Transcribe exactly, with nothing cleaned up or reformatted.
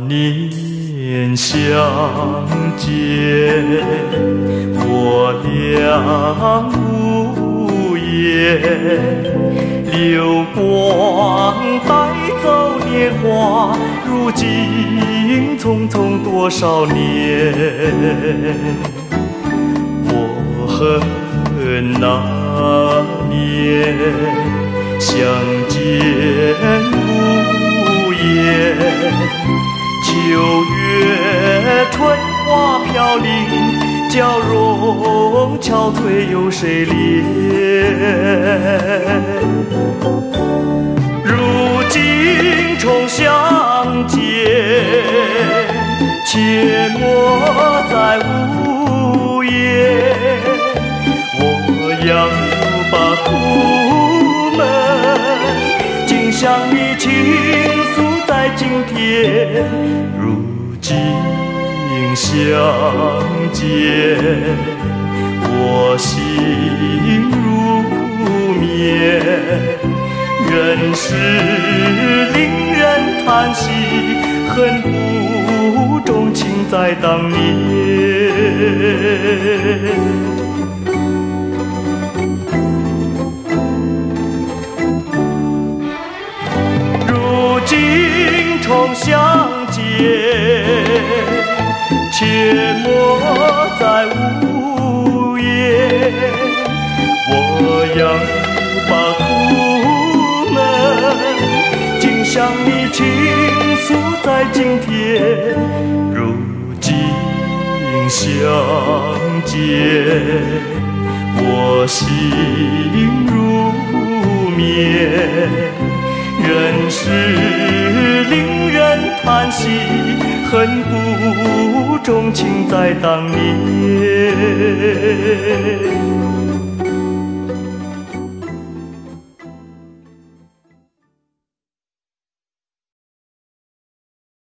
年相见，我俩无言，流光带走年华，如今匆匆多少年。我恨那年相见无言，九月春花飘零，娇容憔悴有谁怜？如今重相见，切莫再无言。我要把苦闷尽向你倾诉在今天，如今相见，我心如眠，人世令人叹息，恨不重情在当年。如今重相见，切莫再无言。我要把苦闷尽向你倾诉在今天，如今相见，我心如眠。人世令人叹息，恨不重情在当年。